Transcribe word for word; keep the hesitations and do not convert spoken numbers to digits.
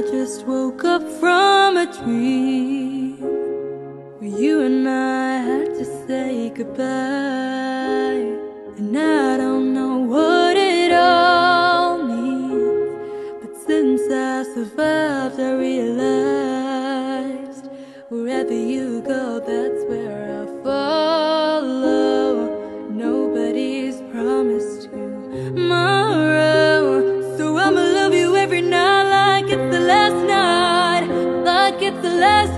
just woke up from a dream where you and I had to say goodbye. And I don't know what it all means, but since I survived I realized wherever you go, that's where I follow. Nobody's promised tomorrow, so I'ma love you every night like it's the last night, like it's the last